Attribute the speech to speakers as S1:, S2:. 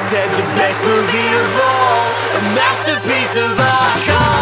S1: said the best movie of all, a masterpiece of art.